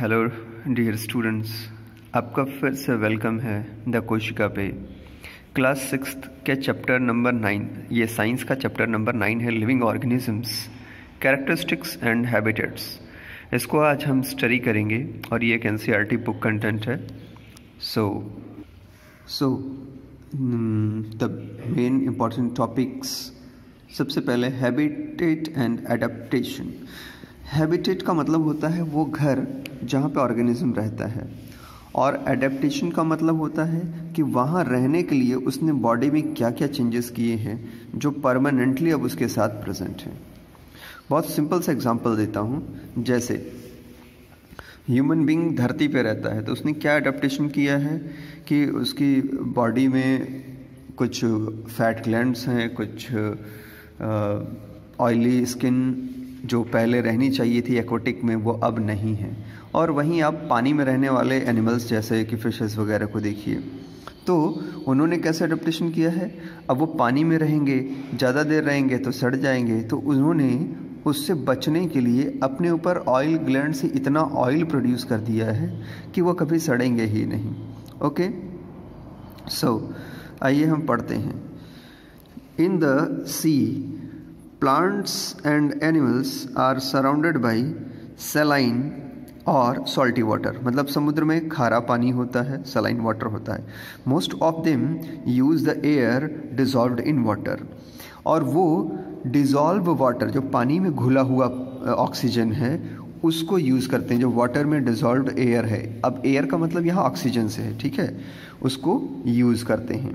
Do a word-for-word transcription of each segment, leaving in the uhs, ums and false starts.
Hello dear students, आपका फिर से वेलकम है द कोशिका पे। क्लास सिक्स्थ के चैप्टर नंबर नाइन, ये साइंस का चैप्टर नंबर नाइन है, living organisms, characteristics and habitats. इसको आज हम स्टडी करेंगे और ये एक एनसीईआरटी बुक कंटेंट है। So so the main important topics, सबसे पहले हैबिटेट एंड एडेप्टेशन। हैबिटेट का मतलब होता है वो घर जहाँ पे ऑर्गेनिज्म रहता है, और एडेप्टेशन का मतलब होता है कि वहाँ रहने के लिए उसने बॉडी में क्या क्या चेंजेस किए हैं जो परमानेंटली अब उसके साथ प्रेजेंट हैं। बहुत सिंपल सा एग्जांपल देता हूँ। जैसे ह्यूमन बीइंग धरती पे रहता है तो उसने क्या एडेप्टेशन किया है कि उसकी बॉडी में कुछ फैट ग्लैंड्स हैं, कुछ ऑयली स्किन जो पहले रहनी चाहिए थी एक्वाटिक में वो अब नहीं है। और वहीं आप पानी में रहने वाले एनिमल्स जैसे कि फिशेस वगैरह को देखिए, तो उन्होंने कैसे अडेप्टेशन किया है। अब वो पानी में रहेंगे, ज़्यादा देर रहेंगे तो सड़ जाएंगे, तो उन्होंने उससे बचने के लिए अपने ऊपर ऑयल ग्लैंड से इतना ऑयल प्रोड्यूस कर दिया है कि वो कभी सड़ेंगे ही नहीं। ओके, सो आइए हम पढ़ते हैं। In the sea plants and animals are surrounded by saline और salty water, मतलब समुद्र में खारा पानी होता है, saline water होता है। Most of them use the air dissolved in water, और वो dissolve water जो पानी में घुला हुआ ऑक्सीजन है उसको यूज़ करते हैं, जो वाटर में डिजॉल्व्ड एयर है। अब एयर का मतलब यहाँ ऑक्सीजन से है, ठीक है, उसको यूज़ करते हैं।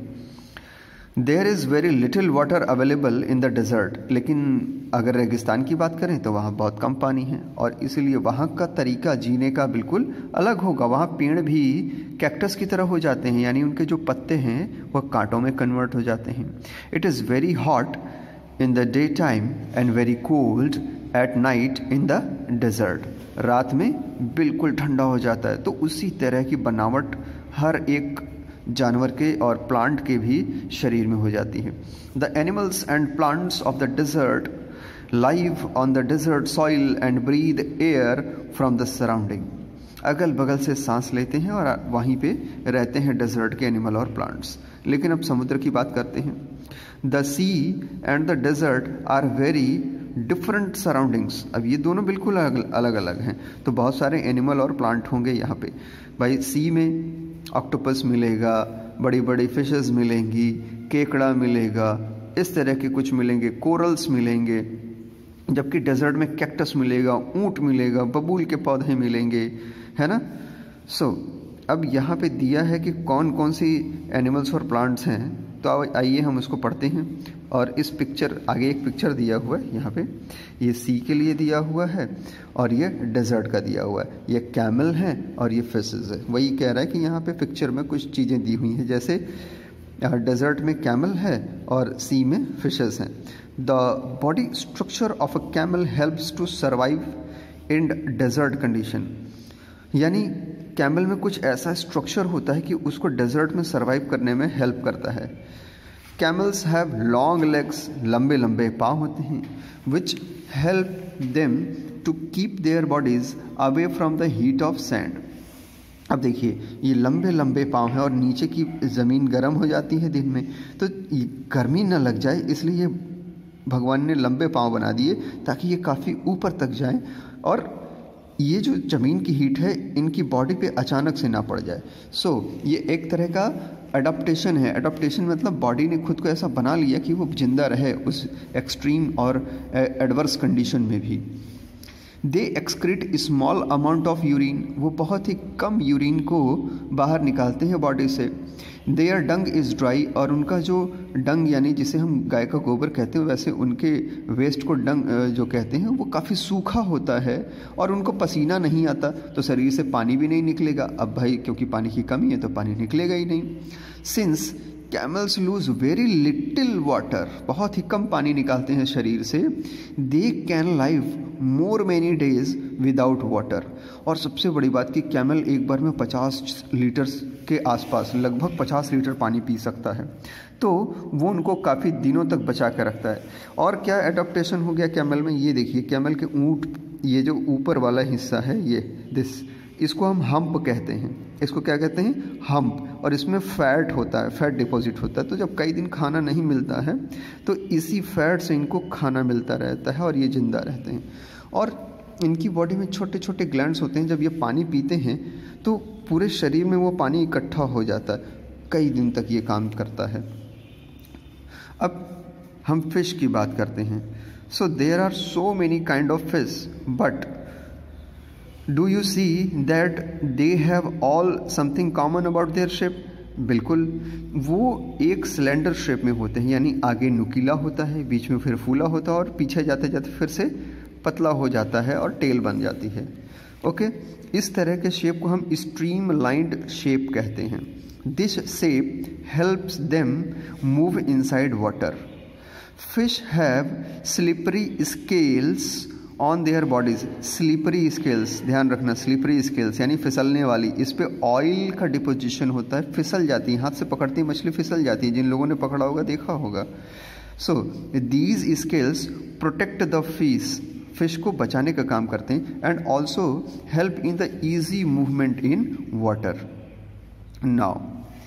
There is very little water available in the desert, लेकिन अगर रेगिस्तान की बात करें तो वहाँ बहुत कम पानी है, और इसलिए वहाँ का तरीका जीने का बिल्कुल अलग होगा। वहाँ पेड़ भी कैक्टस की तरह हो जाते हैं, यानी उनके जो पत्ते हैं वह कांटों में कन्वर्ट हो जाते हैं। It is very hot in the day time and very cold at night in the desert, रात में बिल्कुल ठंडा हो जाता है। तो उसी तरह की बनावट हर एक जानवर के और प्लांट के भी शरीर में हो जाती है। The animals and plants of the desert live on the desert soil and breathe air from the surrounding, अगल बगल से सांस लेते हैं और वहीं पे रहते हैं डेजर्ट के एनिमल और प्लांट्स। लेकिन अब समुद्र की बात करते हैं। The sea and the desert are very different surroundings. अब ये दोनों बिल्कुल अलग अलग अलग हैं, तो बहुत सारे एनिमल और प्लांट होंगे यहाँ पे। भाई सी में ऑक्टोपस मिलेगा, बड़ी बड़ी फिशेस मिलेंगी, केकड़ा मिलेगा, इस तरह के कुछ मिलेंगे, कोरल्स मिलेंगे, जबकि डेजर्ट में कैक्टस मिलेगा, ऊंट मिलेगा, बबूल के पौधे मिलेंगे, है ना। सो so, अब यहाँ पे दिया है कि कौन कौन सी एनिमल्स और प्लांट्स हैं, तो आइए हम उसको पढ़ते हैं। और इस पिक्चर, आगे एक पिक्चर दिया हुआ है यहाँ पे, ये सी के लिए दिया हुआ है और ये डेजर्ट का दिया हुआ है। ये कैमल है और ये फिशेस है। वही कह रहा है कि यहाँ पे पिक्चर में कुछ चीज़ें दी हुई हैं, जैसे डेजर्ट में कैमल है और सी में फिशेस हैं। The body structure of a camel helps to survive in desert condition, यानी कैमल में कुछ ऐसा स्ट्रक्चर होता है कि उसको डेजर्ट में सर्वाइव करने में हेल्प करता है। कैमल्स हैव लॉन्ग लेग्स, लंबे लंबे पाँव होते हैं, which help them to keep their bodies away from the heat of sand. अब देखिए, ये लंबे लंबे पाँव हैं और नीचे की ज़मीन गर्म हो जाती है दिन में, तो गर्मी न लग जाए इसलिए भगवान ने लंबे पाँव बना दिए ताकि ये काफ़ी ऊपर तक जाएं और ये जो ज़मीन की हीट है इनकी बॉडी पे अचानक से ना पड़ जाए। सो so, ये एक तरह का अडॉप्टेशन है। अडॉप्टेशन मतलब बॉडी ने खुद को ऐसा बना लिया कि वो जिंदा रहे उस एक्सट्रीम और एडवर्स कंडीशन में भी। They excrete small amount of urine, वो बहुत ही कम यूरिन को बाहर निकालते हैं बॉडी से। देयर डंग इज़ ड्राई, और उनका जो डंग यानी जिसे हम गाय का गोबर कहते हैं, वैसे उनके वेस्ट को डंग जो कहते हैं वो काफ़ी सूखा होता है और उनको पसीना नहीं आता, तो शरीर से पानी भी नहीं निकलेगा। अब भाई क्योंकि पानी की कमी है तो पानी निकलेगा ही नहीं। Since camels lose very little water, बहुत ही कम पानी निकालते हैं शरीर से, they can live more many days without water. और सबसे बड़ी बात कि कैमल एक बार में पचास लीटर के आसपास, लगभग पचास लीटर पानी पी सकता है, तो वो उनको काफ़ी दिनों तक बचा कर रखता है। और क्या एडॉप्टेशन हो गया कैमल में, ये देखिए कैमल के ऊँट, ये जो ऊपर वाला हिस्सा है, ये दिस इसको हम हम्प कहते हैं। इसको क्या कहते हैं? हम्प। और इसमें फैट होता है, फैट डिपॉजिट होता है। तो जब कई दिन खाना नहीं मिलता है तो इसी फैट से इनको खाना मिलता रहता है और ये जिंदा रहते हैं। और इनकी बॉडी में छोटे छोटे ग्लैंड्स होते हैं। जब ये पानी पीते हैं तो पूरे शरीर में वो पानी इकट्ठा हो जाता है, कई दिन तक ये काम करता है। अब हम फिश की बात करते हैं। So there are so many kind of fish, but do you see that they have all something common about their shape? बिल्कुल, वो एक सिलेंडर शेप में होते हैं, यानी आगे नुकीला होता है, बीच में फिर फूला होता है और पीछे जाते जाते फिर से पतला हो जाता है और टेल बन जाती है। ओके, इस तरह के शेप को हम स्ट्रीम लाइंड शेप कहते हैं। This shape helps them move inside water. Fish have slippery scales on their bodies. Slippery scales, ध्यान रखना, स्लिपरी स्केल्स यानी फिसलने वाली। इस पे ऑयल का डिपोजिशन होता है, फिसल जाती है, हाथ से पकड़ती है मछली फिसल जाती है, जिन लोगों ने पकड़ा होगा देखा होगा। So these scales protect the fish, fish को बचाने का काम करते हैं, and also help in the easy movement in water. Now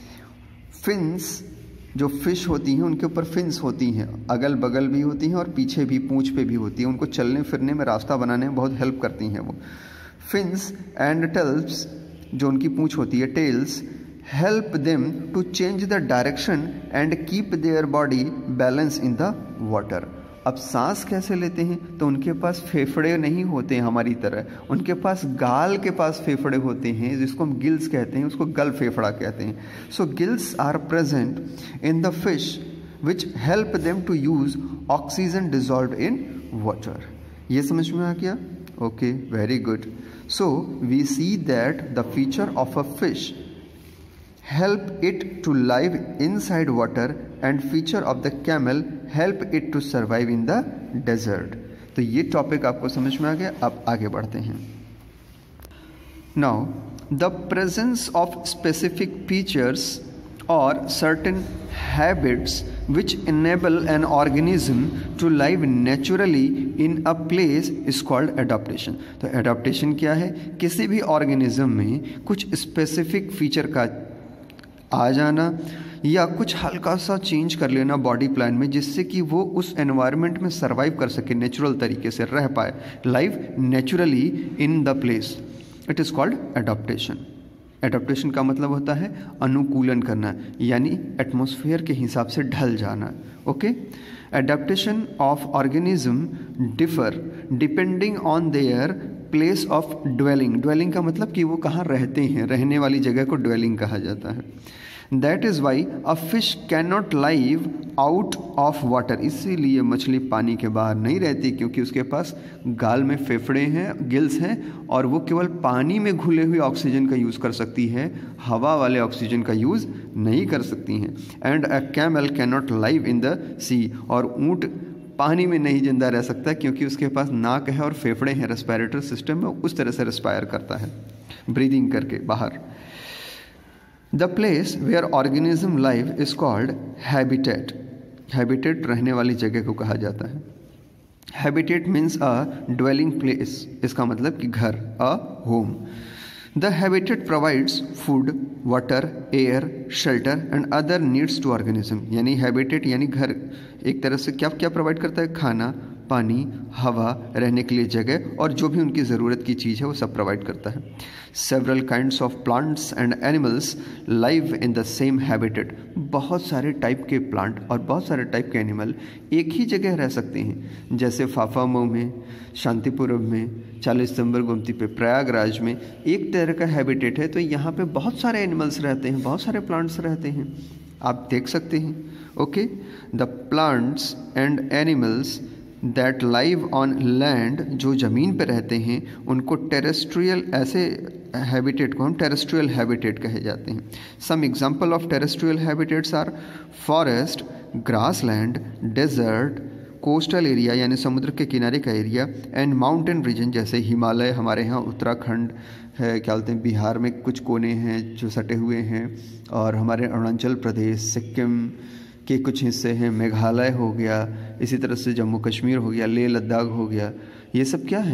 fins, जो फिश होती हैं उनके ऊपर फिन्स होती हैं, अगल बगल भी होती हैं और पीछे भी, पूंछ पे भी होती हैं। उनको चलने फिरने में, रास्ता बनाने में बहुत हेल्प करती हैं वो फिन्स। एंड टेल्स, जो उनकी पूंछ होती है, tails help them to change the direction and keep their body balance in the water. अब सांस कैसे लेते हैं? तो उनके पास फेफड़े नहीं होते हैं हमारी तरह, उनके पास गाल के पास फेफड़े होते हैं, जिसको हम गिल्स कहते हैं, उसको गल फेफड़ा कहते हैं। So gills are present in the fish which help them to use oxygen dissolve in water. ये समझ में आ गया? Okay, very good. So we see that the feature of a fish help it to live inside water and feature of the camel help it to survive in the desert। तो ये topic आपको समझ में आ गया। अब आगे बढ़ते हैं। Now the presence of specific features or certain habits which enable an organism to live naturally in a place is called adaptation। तो adaptation क्या है? किसी भी ऑर्गेनिज्म में कुछ स्पेसिफिक फीचर का आ जाना या कुछ हल्का सा चेंज कर लेना बॉडी प्लान में, जिससे कि वो उस एनवायरनमेंट में सरवाइव कर सके, नेचुरल तरीके से रह पाए, live naturally in the place. It is called adaptation. Adaptation का मतलब होता है अनुकूलन करना, यानी एटमॉस्फेयर के हिसाब से ढल जाना। Okay, adaptation of organism differ depending on their place of dwelling. Dwelling का मतलब कि वो कहाँ रहते हैं, रहने वाली जगह को ड्वेलिंग कहा जाता है। That is why a fish can not live out of water. इसीलिए मछली पानी के बाहर नहीं रहती, क्योंकि उसके पास गाल में फेफड़े हैं, गिल्स हैं, और वो केवल पानी में घुले हुए ऑक्सीजन का यूज़ कर सकती है, हवा वाले ऑक्सीजन का यूज़ नहीं कर सकती हैं। And a camel can not live in the sea. और ऊँट पानी में नहीं जिंदा रह सकता, क्योंकि उसके पास नाक है और फेफड़े हैं, रेस्पिरेटरी सिस्टम में उस तरह से रेस्पायर करता है, ब्रीदिंग करके बाहर। The place where organism live is called habitat. Habitat रहने वाली जगह को कहा जाता है। Habitat means a dwelling place, इसका मतलब कि घर, a home. The habitat provides food, water, air, shelter and other needs to organism. यानी हैबिटेट यानी घर एक तरह से क्या क्या प्रोवाइड करता है? खाना, पानी, हवा, रहने के लिए जगह, और जो भी उनकी ज़रूरत की चीज़ है वो सब प्रोवाइड करता है। Several kinds of plants and animals live in the same habitat. बहुत सारे टाइप के प्लांट और बहुत सारे टाइप के एनिमल एक ही जगह रह सकते हैं, जैसे फाफामऊ में, शांतिपुरम में, चालीस दिसंबर गोमती पे, प्रयागराज में एक तरह का हैबिटेट है। तो यहाँ पे बहुत सारे एनिमल्स रहते हैं, बहुत सारे प्लांट्स रहते हैं, आप देख सकते हैं। Okay, the plants and animals that live on land, जो ज़मीन पे रहते हैं उनको टेरेस्ट्रियल, ऐसे हैबिटेट को हम टेरेस्ट्रियल हैबिटेट कहे जाते हैं। Some example of terrestrial habitats are forest, grassland, desert, coastal area यानी समुद्र के किनारे का एरिया, एंड माउंटेन रीजन जैसे हिमालय, हमारे यहाँ उत्तराखंड है, क्या बोलते हैं, बिहार में कुछ कोने हैं जो सटे हुए हैं, और हमारे अरुणाचल प्रदेश, सिक्किम के कुछ हिस्से हैं, मेघालय हो गया, इसी तरह से जम्मू कश्मीर हो गया, लेह लद्दाख हो गया। ये सब क्या है?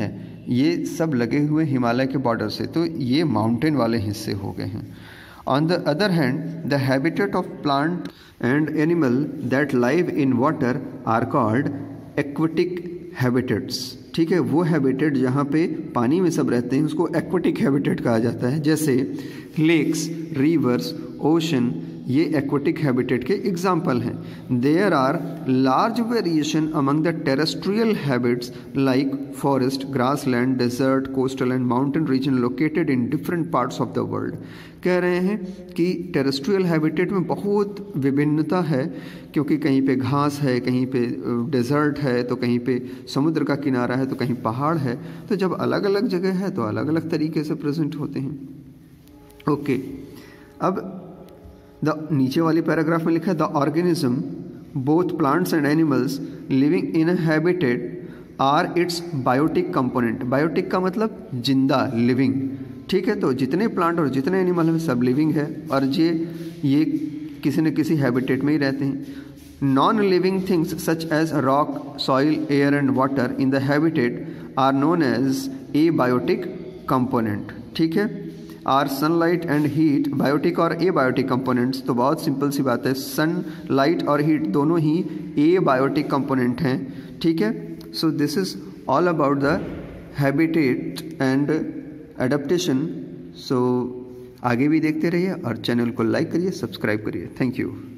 ये सब लगे हुए हिमालय के बॉर्डर से, तो ये माउंटेन वाले हिस्से हो गए हैं। On the other hand the habitat of plant and animal that live in water are called aquatic habitats. ठीक है, वो हैबिटेट जहाँ पे पानी में सब रहते हैं उसको एक्वेटिक हैबिटेट कहा जाता है। जैसे लेक्स, रिवर्स, ओशन, ये एक्वेटिक हैबिटेट के एग्जाम्पल हैं। There are large variation among the terrestrial habits like forest, grassland, desert, coastal and mountain region located in different parts of the world. कह रहे हैं कि टेरेस्ट्रियल हैबिटेट में बहुत विभिन्नता है, क्योंकि कहीं पे घास है, कहीं पे डेजर्ट है, तो कहीं पे समुद्र का किनारा है, तो कहीं पहाड़ है। तो जब अलग अलग जगह है तो अलग अलग तरीके से प्रेजेंट होते हैं। ओके, अब द नीचे वाली पैराग्राफ में लिखा है the organism both plants and animals living in a habitat are its biotic component. Biotic का मतलब जिंदा, लिविंग। ठीक है, तो जितने प्लांट और जितने एनिमल हैं सब लिविंग है, और ये ये किसी न किसी हैबिटेट में ही रहते हैं। Non living things such as rock, soil, air and water in the habitat are known as a biotic component. ठीक है, are sunlight and heat biotic और ए बायोटिक कंपोनेंट्स। तो बहुत सिंपल सी बात है, सन लाइट और हीट दोनों ही ए biotic component हैं। ठीक है, so this is all about the habitat and adaptation. सो आगे भी देखते रहिए और चैनल को लाइक करिए, सब्सक्राइब करिए। Thank you.